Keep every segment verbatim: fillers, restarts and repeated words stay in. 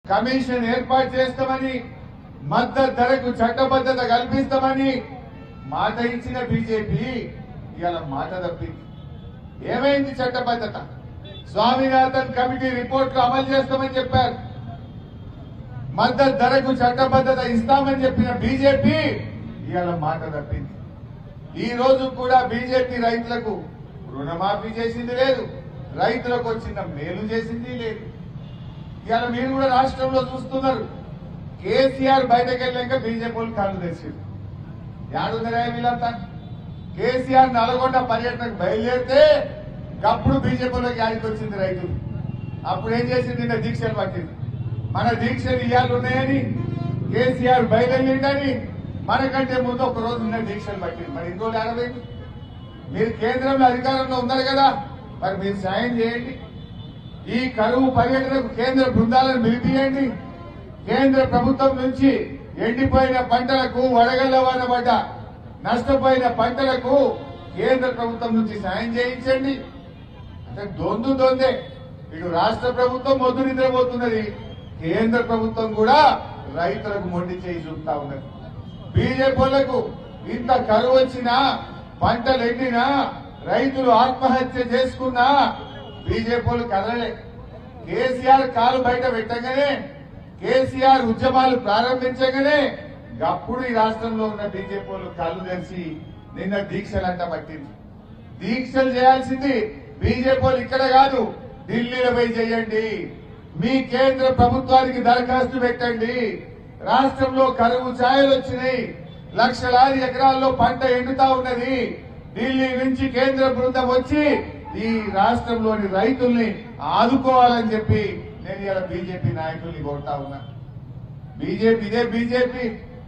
Commission ఏర్పాటు చేస్తామని, మద్దతు ధరకు చట్టబద్ధత కల్పిస్తామని మాట ఇచ్చిన బీజేపీ ఇవాళ మాట తప్పింది. ఏమైంది చట్టబద్ధత? స్వామినాథన్ కమిటీ రిపోర్ట్లు అమలు చేస్తామని చెప్పారు. మద్దతు ధరకు చట్టబద్ధత ఇస్తామని చెప్పిన బీజేపీ ఇవాళ మాట తప్పింది. ఈ రోజు కూడా బీజేపీ రైతులకు రుణమాఫీ చేసింది లేదు, రైతులకు వచ్చిన మేలు చేసింది లేదు. ఇవాళ మీరు కూడా రాష్ట్రంలో చూస్తున్నారు, కేసీఆర్ బయటకు వెళ్ళాక బీజేపీ కాళ్ళు తెచ్చింది. యాడుందరా వీళ్ళంతా? కేసీఆర్ నల్గొండ పర్యటనకు బయలుదేరితే అప్పుడు బీజేపీలోకి యాడికి వచ్చింది రైతులు. అప్పుడు ఏం చేసింది? నిన్న దీక్షలు పట్టింది. మన దీక్షలు ఇవాళ ఉన్నాయని, కేసీఆర్ బయలుదేరిందని మనకంటే ముందు ఒక రోజు నిన్న దీక్షలు పట్టింది. మరి ఇంకో ఆడవేంటి? మీరు కేంద్రంలో అధికారంలో ఉన్నారు కదా, మరి మీరు సాయం చేయండి. ఈ కరువు పర్యటనకు కేంద్ర బృందాలను పిలిపియండి. కేంద్ర ప్రభుత్వం నుంచి ఎండిపోయిన పంటలకు, వడగళ్ల వాన పడ్డ నష్టపోయిన పంటలకు కేంద్ర ప్రభుత్వం నుంచి సాయం చేయించండి. అంటే దొందు దొందే. ఇటు రాష్ట్ర ప్రభుత్వం మొద్దు నిద్రపోతున్నది, కేంద్ర ప్రభుత్వం కూడా రైతులకు మొండి చేయి చూపుతా ఉన్నది. బీజేపీలకు ఇంత కరువు వచ్చినా, పంటలు ఎండినా, రైతులు ఆత్మహత్య చేసుకున్నా బీజేపీలు కదలలే. కేసీఆర్ కాలు బయట పెట్టగానే, కేసీఆర్ ఉద్యమాలు ప్రారంభించగానే అప్పుడు ఈ రాష్ట్రంలో ఉన్న బీజేపీలు కళ్ళు తెరిచి నిన్న దీక్షలంట పట్టింది. దీక్షలు చేయాల్సింది బీజేపీలు ఇక్కడ కాదు, ఢిల్లీలో పోయి చేయండి. మీ కేంద్ర ప్రభుత్వానికి దరఖాస్తు పెట్టండి. రాష్ట్రంలో కరువు ఛాయలు వచ్చినాయి, లక్షలాది ఎకరాల్లో పంట ఎండుతా ఉన్నది. ఢిల్లీ నుంచి కేంద్ర బృందం వచ్చి ఈ రాష్ట్రంలోని రైతుల్ని ఆదుకోవాలని చెప్పి నేను ఇలా బీజేపీ నాయకుల్ని కోరుతా ఉన్నా. బీజేపీ ఇదే బీజేపీ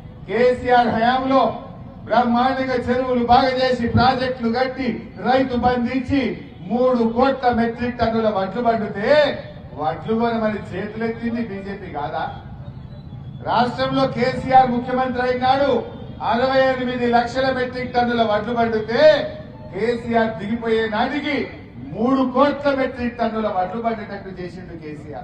కేసీఆర్ హయాంలో బ్రహ్మాండంగా చెరువులు బాగా చేసి, ప్రాజెక్టులు కట్టి, రైతు బంధించి మూడు కోట్ల మెట్రిక్ టన్నుల వడ్లు పండితే వడ్లు కొనమని చేతులెత్తింది బీజేపీ కాదా? రాష్ట్రంలో కేసీఆర్ ముఖ్యమంత్రి అయినాడు, అరవై ఎనిమిది లక్షల మెట్రిక్ టన్నుల వడ్లు పండితే కేసీఆర్ దిగిపోయే నాటికి మూడు కోట్ల మెట్రిక్ టన్నుల వడ్లు పండేటట్టు చేసిండు కేసీఆర్.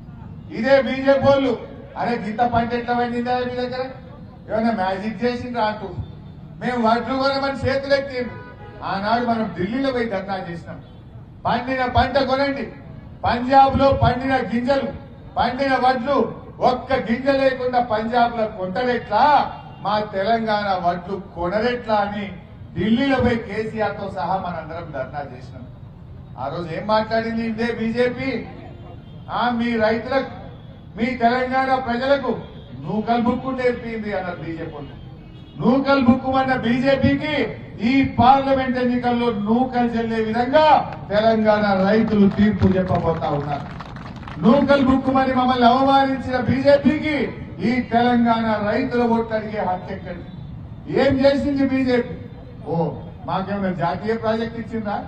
ఇదే బీజేపీ వాళ్ళు అరే గింత పంట ఎట్లా పండిందా మీ దగ్గర, ఏమైనా మ్యాజిక్ చేసిండ్రా అంటూ మేము వడ్లు కొనమని చేతులెత్తిండు. ఆనాడు మనం ఢిల్లీలో పోయి ధర్నా చేసినాం. పండిన పంట కొనండి, పంజాబ్ లో పండిన గింజలు, పండిన వడ్లు ఒక్క గింజ లేకుండా పంజాబ్ లో కొంటరెట్లా, మా తెలంగాణ వడ్లు కొనరెట్లా అని ఢిల్లీలో పోయి కేసీఆర్ తో సహా మనందరం ధర్నా చేసినాం. ఆ రోజు ఏం మాట్లాడింది ఇదే బీజేపీ? ఆ మీ రైతులకు, మీ తెలంగాణ ప్రజలకు నూకల్ బుక్కు నేర్పింది అన్నారు బీజేపీ. నూకల్ బుక్కు అన్న బీజేపీకి ఈ పార్లమెంట్ ఎన్నికల్లో నూకలు చెల్లే విధంగా తెలంగాణ రైతులు తీర్పు చెప్పబోతా ఉన్నారు. నూకల్ బుక్కు మరి మమ్మల్ని అవమానించిన బీజేపీకి ఈ తెలంగాణ రైతుల ఓట్లు అడిగే హక్కు ఎక్కడి? ఏం చేసింది బీజేపీ? ఓ మాకేమైనా జాతీయ ప్రాజెక్ట్ ఇచ్చిందా?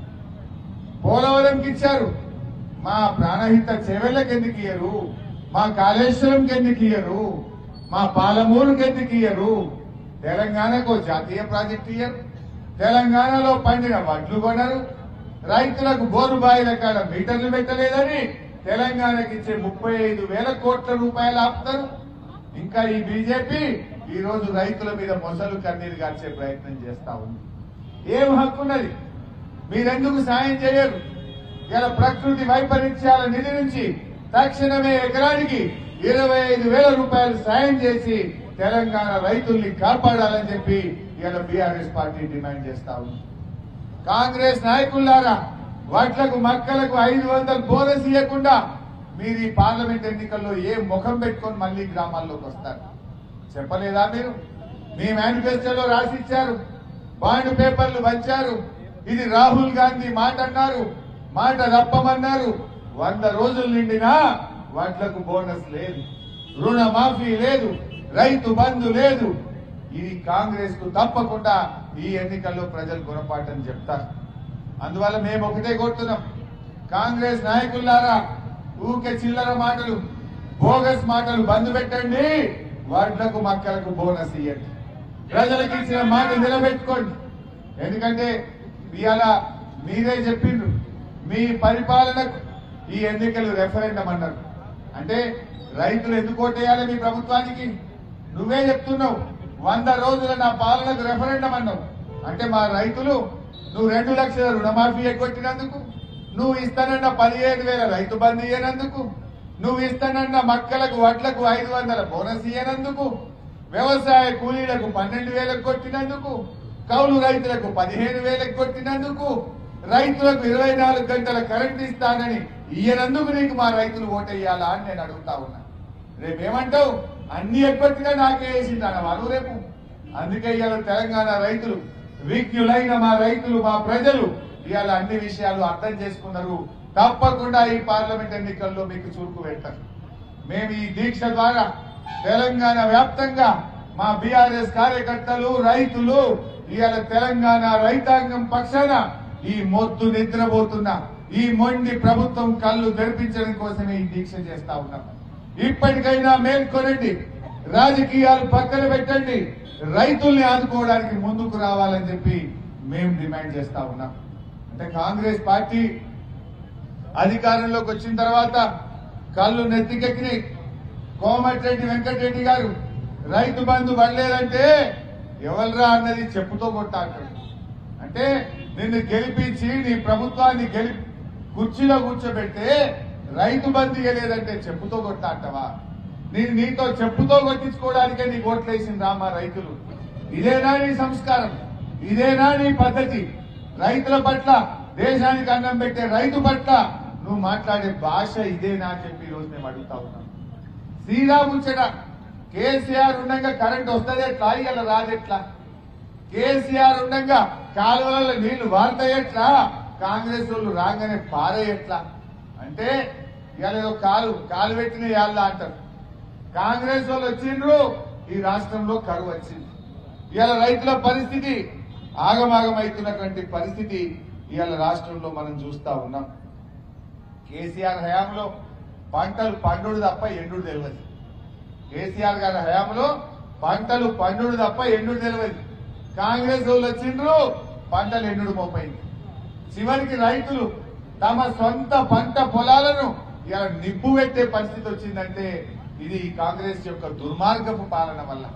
పోలవరంకి ఇచ్చారు, మా ప్రాణహిత చెవెళ్ళకి ఎందుకు ఇయ్యరు? మా కాళేశ్వరంకి ఎందుకు ఇయ్యరు? మా పాలమూరుకి ఎందుకు ఇయ్యరు? తెలంగాణకు జాతీయ ప్రాజెక్ట్ ఇయ్యరు. తెలంగాణలో పండిన వడ్లు కొనరు. రైతులకు బోరు బాయిల కాడ మీటర్లు పెట్టలేదని తెలంగాణకి ఇచ్చే ముప్పై ఐదు వేల కోట్ల రూపాయలు ఆపుతారు. ఇంకా ఈ బీజేపీ ఈ రోజు రైతుల మీద మొసలు కన్నీరు గార్చే ప్రయత్నం చేస్తా ఉంది. ఏం హక్కున్నది? మీరెందుకు సాయం చేయరు? ఇలా ప్రకృతి వైపరీత్యాల నిధి నుంచి తక్షణమే ఎకరానికి ఇరవై ఐదు వేల రూపాయలు సాయం చేసి తెలంగాణ రైతుల్ని కాపాడాలని చెప్పి ఇలా బీఆర్ఎస్ పార్టీ డిమాండ్ చేస్తా ఉంది. కాంగ్రెస్ నాయకులారా, వడ్లకు మక్కలకు ఐదు వందలు బోనస్ ఇవ్వకుండా మీరు ఈ పార్లమెంట్ ఎన్నికల్లో ఏ ముఖం పెట్టుకొని మళ్లీ గ్రామాల్లోకి వస్తారు? చెప్పలేదా మీరు? మీ మేనిఫెస్టోలో రాసిచ్చారు, బాండ్ పేపర్లు పంచారు. ఇది రాహుల్ గాంధీ మాట అన్నారు, మాట తప్పమన్నారు. వంద రోజులు నిండినా వడ్లకు బోనస్ లేదు, రుణమాఫీ లేదు, రైతు బంధు లేదు. ఇది కాంగ్రెస్ కు తప్పకుండా ఈ ఎన్నికల్లో ప్రజలు గుణపాఠం చెప్తారు. అందువల్ల మేము ఒకటే కోరుతున్నాం, కాంగ్రెస్ నాయకులారా, ఊకే చిల్లర మాటలు, బోగస్ మాటలు బంద్ పెట్టండి. వడ్లకు మక్కలకు బోనస్ ఇవ్వండి. ప్రజలకు ఇచ్చిన మాట నిలబెట్టుకోండి. ఎందుకంటే ఇవాళ మీరే చెప్పిండ్రు, మీ పరిపాలనకు ఈ ఎన్నికలు రెఫరెండం అన్నారు. అంటే రైతులు ఎందుకు ఓటేయాలి మీ ప్రభుత్వానికి? నువ్వే చెప్తున్నావు వంద రోజుల నా పాలనకు రెఫరెండం అన్నావు. అంటే మా రైతులు నువ్వు రెండు లక్షల రుణమాఫీ ఎగ్గొట్టినందుకు, నువ్వు ఇస్తానన్న పదిహేను వేల రైతు బంధు ఇయ్యనందుకు, నువ్వు ఇస్తానన్న మక్కలకు వడ్లకు ఐదు వందల బోనస్ ఇయ్యనందుకు, వ్యవసాయ కూలీలకు పన్నెండు వేలకు కొట్టినందుకు, కౌలు రైతులకు పదిహేను వేలకు కొట్టినందుకు, రైతులకు ఇరవై నాలుగు గంటల కరెంట్ ఇస్తానని ఇయ్యనందుకు నీకు మా రైతులు ఓటేయాలా అని నేను అడుగుతా ఉన్నా. రేపేమంటావు? అన్ని ఎగ్గొట్టినా నాకే వేసింది వాళ్ళు రేపు. అందుకే ఇవాళ తెలంగాణ రైతులు, విజ్ఞులైన మా రైతులు, మా ప్రజలు ఇవాళ అన్ని విషయాలు అర్థం చేసుకున్నారు. తప్పకుండా ఈ పార్లమెంట్ ఎన్నికల్లో మీకు చురుకు పెట్టారు. మేము ఈ దీక్ష ద్వారా తెలంగాణ వ్యాప్తంగా మా బీఆర్ఎస్ కార్యకర్తలు, రైతులు ఇవాళ తెలంగాణ రైతాంగం పక్షాన ఈ మొద్దు నిద్రపోతున్న ఈ మొండి ప్రభుత్వం కళ్ళు తెరిపించడం కోసమే ఈ దీక్ష చేస్తా ఉన్నాం. ఇప్పటికైనా మేల్కొనండి, రాజకీయాలు పక్కన పెట్టండి, రైతుల్ని ఆదుకోవడానికి ముందుకు రావాలని చెప్పి మేము డిమాండ్ చేస్తా ఉన్నాం. అంటే కాంగ్రెస్ పార్టీ అధికారంలోకి వచ్చిన తర్వాత కళ్ళు నెత్తికెక్కినాయి. కోమటిరెడ్డి వెంకటరెడ్డి గారు రైతు బంధు పడలేదంటే ఎవరురా అన్నది చెప్పుతో కొట్టా అంటాడు. అంటే నిన్ను గెలిపించి నీ ప్రభుత్వాన్ని గెలి కుర్చీలో కూర్చోబెడితే రైతు బంధు ఇవ్వలేదంటే చెప్పుతో కొట్టా అంటావా? నేను నీతో చెప్పుతో కొట్టించుకోవడానికే నీకు ఓట్లేసింది రామా రైతులు. ఇదేనా నీ సంస్కారం? ఇదేనా నీ పద్ధతి? రైతుల పట్ల, దేశానికి అన్నం పెట్టే రైతు పట్ల నువ్వు మాట్లాడే భాష ఇదేనా అని చెప్పి ఈరోజు మేము అడుగుతా ఉన్నాం. శ్రీరాముచ్చట కేసీఆర్ ఉండగా కరెంట్ వస్తుంది ఎట్లా, ఇలా రాదెట్లా? కేసీఆర్ ఉండగా కాలువలలో నీళ్లు వాడతాయట్లా, కాంగ్రెస్ వాళ్ళు రాగానే పారేయట్లా? అంటే ఇవాళ ఏదో కాలు కాలు పెట్టిన ఇవాళ అంటారు. కాంగ్రెస్ వాళ్ళు వచ్చిండ్రు, ఈ రాష్ట్రంలో కరువు వచ్చింది. ఇవాళ రైతుల పరిస్థితి ఆగమాగం అవుతున్నటువంటి పరిస్థితి ఇవాళ రాష్ట్రంలో మనం చూస్తా ఉన్నాం. కేసీఆర్ హయాంలో పంటలు పండుడు తప్ప ఎండుడు తెలియదు. కేసీఆర్ గారి హయాంలో పంటలు పండుడు తప్ప ఎండుడు తెలియదు. కాంగ్రెస్ వాళ్ళు వచ్చిండ్రు, పంటలు ఎండుడు మోపైంది. చివరికి రైతులు తమ సొంత పంట పొలాలను ఇలా నిప్పు పెట్టే పరిస్థితి వచ్చిందంటే ఇది కాంగ్రెస్ యొక్క దుర్మార్గపు పాలన వల్ల.